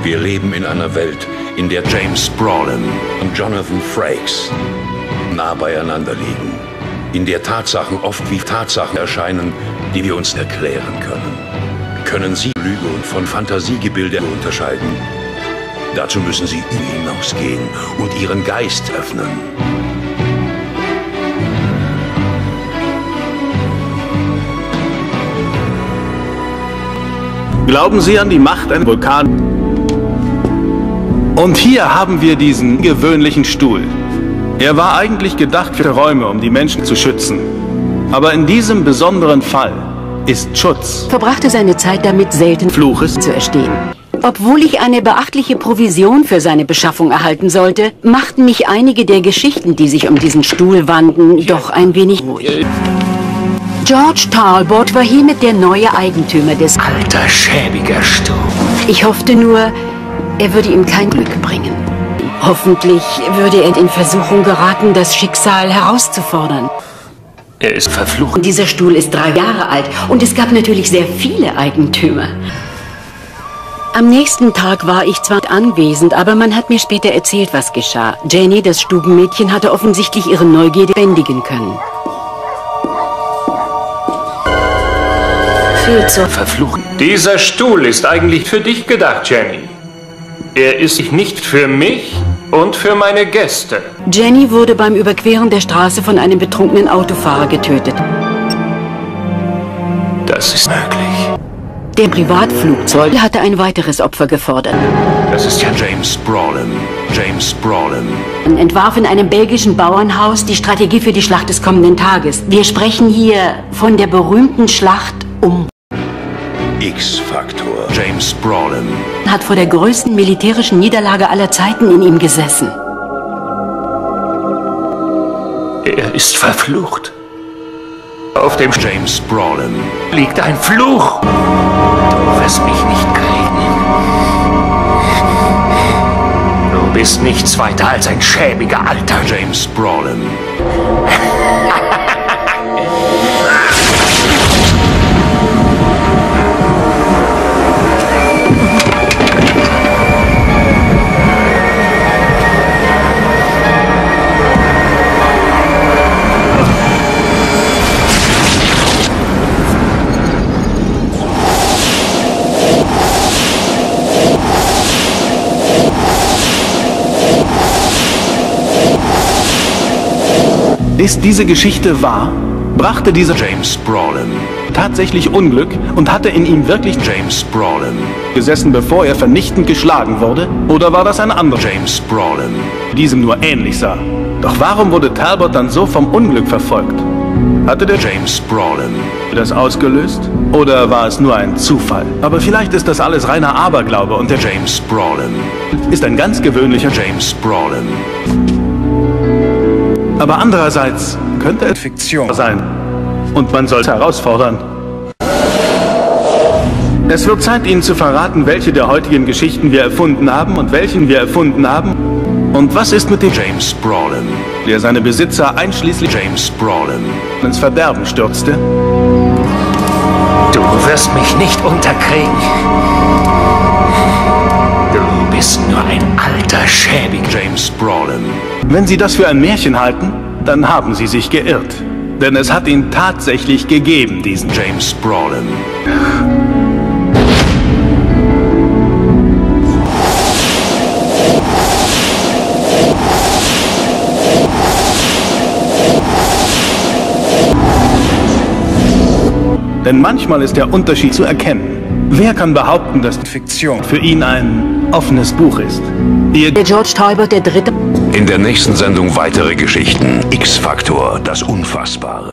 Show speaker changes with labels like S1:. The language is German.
S1: Wir leben in einer Welt, in der James Brolin und Jonathan Frakes nah beieinander liegen. In der Tatsachen oft wie Tatsachen erscheinen, die wir uns erklären können. Können Sie Lüge und von Fantasiegebilde unterscheiden? Dazu müssen Sie hinausgehen und Ihren Geist öffnen.
S2: Glauben Sie an die Macht eines Vulkans? Und hier haben wir diesen gewöhnlichen Stuhl. Er war eigentlich gedacht für Räume, um die Menschen zu schützen. Aber in diesem besonderen Fall ist Schutz.
S3: Verbrachte seine Zeit damit, selten
S2: Fluches
S3: zu erstehen. Obwohl ich eine beachtliche Provision für seine Beschaffung erhalten sollte, machten mich einige der Geschichten, die sich um diesen Stuhl wanden, doch ein wenig ruhig. George Talbot war hiermit der neue Eigentümer des...
S4: Alter, schäbiger Stuhl.
S3: Ich hoffte nur, er würde ihm kein Glück bringen. Hoffentlich würde er in Versuchung geraten, das Schicksal herauszufordern.
S4: Er ist verflucht.
S3: Dieser Stuhl ist 3 Jahre alt und es gab natürlich sehr viele Eigentümer. Am nächsten Tag war ich zwar anwesend, aber man hat mir später erzählt, was geschah. Jenny, das Stubenmädchen, hatte offensichtlich ihre Neugierde bändigen können. Viel zu
S4: Verflucht. Dieser Stuhl ist eigentlich für dich gedacht, Jenny. Er ist nicht für mich und für meine Gäste.
S3: Jenny wurde beim Überqueren der Straße von einem betrunkenen Autofahrer getötet.
S4: Das ist möglich.
S3: Der Privatflugzeug hatte ein weiteres Opfer gefordert.
S4: Das ist ja
S1: James Brolin. James Brolin.
S3: Er entwarf in einem belgischen Bauernhaus die Strategie für die Schlacht des kommenden Tages. Wir sprechen hier von der berühmten Schlacht um
S1: X-Faktor. James Brolin
S3: hat vor der größten militärischen Niederlage aller Zeiten in ihm gesessen.
S4: Er ist verflucht. Auf dem
S1: James Brolin
S4: liegt ein Fluch. Du wirst mich nicht kriegen. Du bist nichts weiter als ein schäbiger Alter.
S1: James Brolin.
S2: Ist diese Geschichte wahr? Brachte dieser
S1: James Brolin
S2: tatsächlich Unglück und hatte in ihm wirklich
S1: James Brolin
S2: gesessen, bevor er vernichtend geschlagen wurde? Oder war das ein anderer
S1: James Brolin
S2: diesem nur ähnlich sah? Doch warum wurde Talbot dann so vom Unglück verfolgt? Hatte der
S1: James Brolin
S2: das ausgelöst? Oder war es nur ein Zufall? Aber vielleicht ist das alles reiner Aberglaube und der
S1: James Brolin
S2: ist ein ganz gewöhnlicher
S1: James Brolin.
S2: Aber andererseits könnte es Fiktion sein. Und man soll es herausfordern. Es wird Zeit, Ihnen zu verraten, welche der heutigen Geschichten wir erfunden haben und welchen wir erfunden haben. Und was ist mit dem
S1: James Brolin,
S2: der seine Besitzer einschließlich
S1: James Brolin
S2: ins Verderben stürzte?
S4: Du wirst mich nicht unterkriegen. Du bist nur ein alter, schäbiger
S1: James Brolin.
S2: Wenn Sie das für ein Märchen halten, dann haben Sie sich geirrt. Denn es hat ihn tatsächlich gegeben, diesen
S1: James Brolin.
S2: Denn manchmal ist der Unterschied zu erkennen. Wer kann behaupten, dass Fiktion für ihn ein offenes Buch ist?
S3: Der George Talbot III.
S1: In der nächsten Sendung weitere Geschichten. X-Faktor, das Unfassbare.